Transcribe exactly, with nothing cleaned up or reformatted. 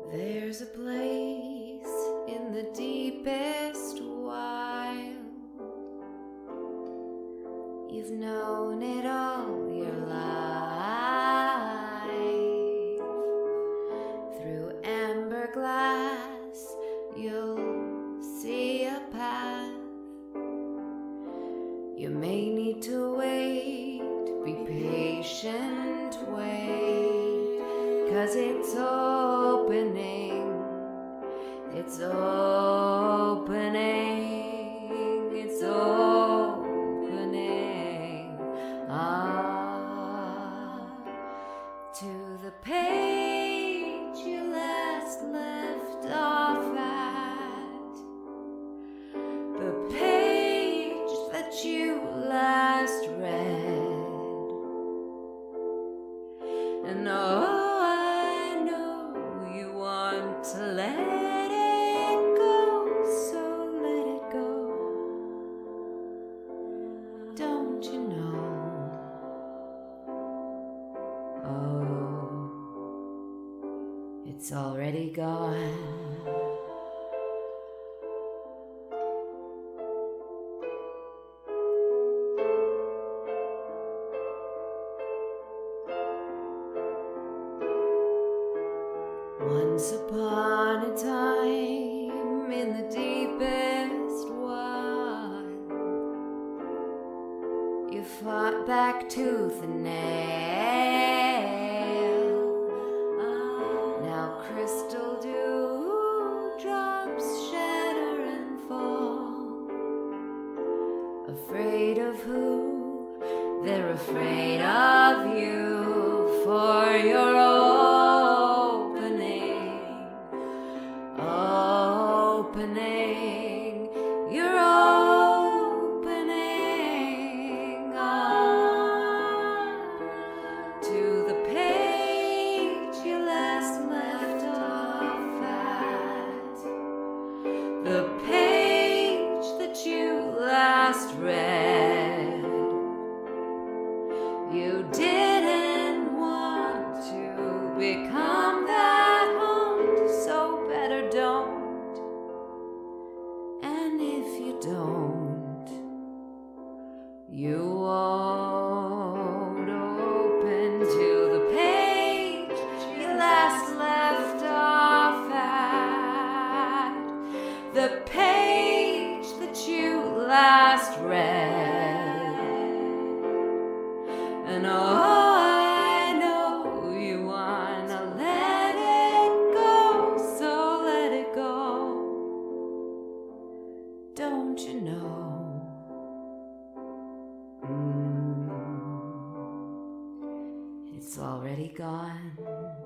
There's a place in the deepest wild. You've known it all your life. Through amber glass, you'll see a path. You may need to wait, be patient, wait, 'cause it's opening, it's opening, it's opening, ah, to the page you last left off at, the page that you last read, and oh, I know you want to let it go, so let it go. Don't you know? Oh, it's already gone. Once upon a time, in the deepest wild, you fought back tooth and nail. Ah, now crystal dew drops shatter and fall. Afraid of who? They're afraid of you, for your own opening, you're opening, ah, to the page you last left off at, the page that you last read. You didn't want to become that haunt, so better don't. Don't, you won't open to the page you last left off at, the page that you last read, and oh, I know you wanna let it go, so let it go. Don't you know? Mm, it's already gone.